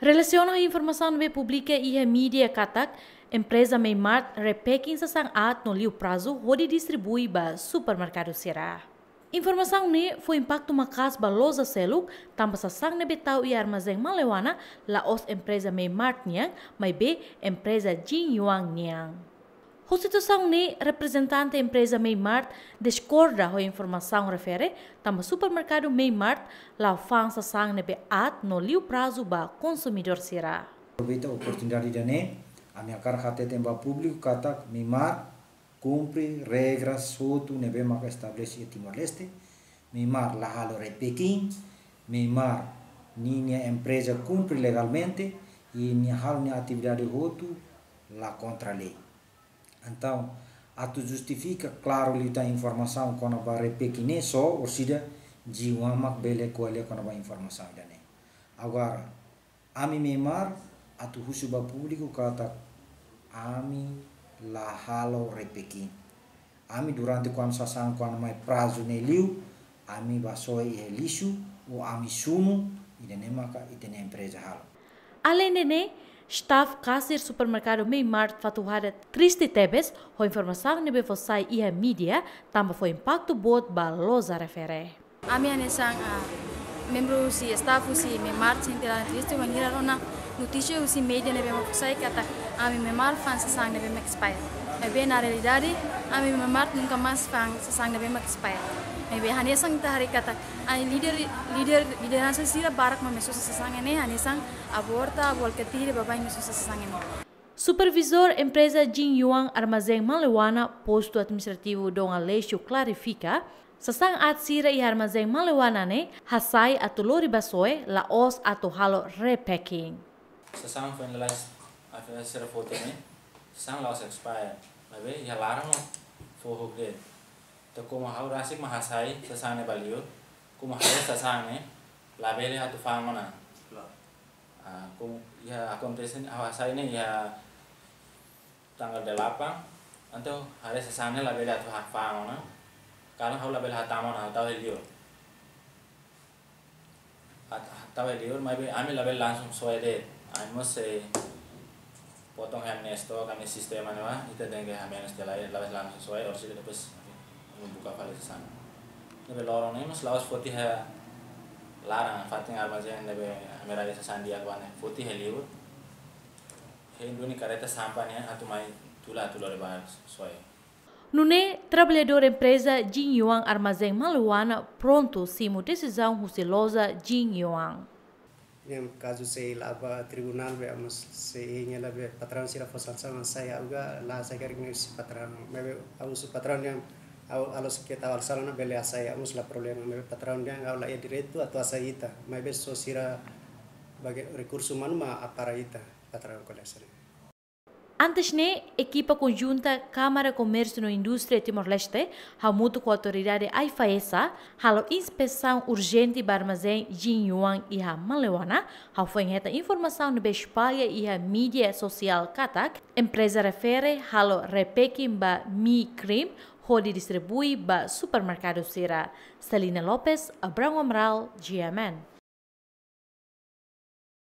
Relaciona a informação pública e a mídia katak, empresa Meimart repacking sa sang-at no liu prazo onde distribui ba supermercado será. Informação ne foi impacto makas ba loza seluk tamba sa sang nebetau e armazém malewana la os empresa Meimart niang mai be empresa Jin Yuang niang. A situação ne representante empresa Meimart discorda a informação refere tamba supermercado Meimart la fang sa sang nebe at no liu prazo ba consumidor será. Aproveita a oportunidade de a minha cara até tempo público kata Meimart cumpre regras soto nebe maka estabelece Timor-Leste. Meimart la halo repacking, Meimart ninha empresa cumpre legalmente e ninha halo ninha atividade roto la contra lei. Então, atu justifica, claro, lhe dá informação quando vai repacking só, ou seja, de uma bele coelho quando vai informação dane. Agora, ami Meimart atu husuba público kata ami la halo repacking. Ami durante quando sasang quando mai prazo ne liu, ami basoi e lixo ou ami sumo e dane maka e dane empresa halo. Além de staff kasir supermercado Meimart fatuhada triste tebes, a informação nebe fosai e a mídia também foi impacto bot ba loza refere. Ami anesang membro si staff si Meimart sentira triste wangira rona notícia si media nebe fosai kata ami Meimart fan sasang nebe expire. Ebe na realidade ami Meimart nunca mais fan sasang nebe expire. Ebe hanesang tahari kata ai liderança sira barak mameso sasang ene hanesang aborta volkatire babai meso sasang ene. Supervisor empresa Jin Yuang Armazém Malewana, posto administrativo Dom Aleixo clarifica, sasang at sira e armazém Malewana ne hasai atulori basoe la os ato halo repacking. Sasang finalize after sira foto ne sasang loss expire mabe ya larang for hugde to como hau rasik mahasai sasang ne balio como hau sasang ne labele hatu famana como ya acontece hasai ne ya tanggal 8 anto hari sasang ne labele hatu famana kalau hau labele hatamana tahu helio tahu helio mabe ami label langsung soe de amos potong hamnesto kami sistema nawa itu dengan hamnesto lain label langsung soe orsi depois membuka file sana. Nebe lorong ini mas lawas putih ha larang fating armazén nebe amera desa sandia kwane putih heliu. Hindu ni kareta sampahnya atau mai tula lebar soe. Nune trabalhador empresa Jin Yuang Armazém Malewana pronto simo decisão rusilosa Jin Yuang. Yang kasus saya laba tribunal beamos sehingga lebih patron sira fosan sama saya juga lah saya kira ini si patron mebe amus patron yang a los que estaban salona bele saya mus la problema me patron yang la ya direito atau asaita me so sira bagi recurso humano ma aparaita patron colesere. Antes ne equipa conjunta Câmara Comércio no Indústria Timor-Leste, hamuto com a autoridade AIFAESA, halo inspeção urgente para armazém Jin Yuang e a Malewana, hau foi reta informação no espalha e a mídia social katak, empresa refere halo repacking ba mi cream, onde distribui ba supermercado Sera. Celina Lopes, Abrão Amaral, GMN.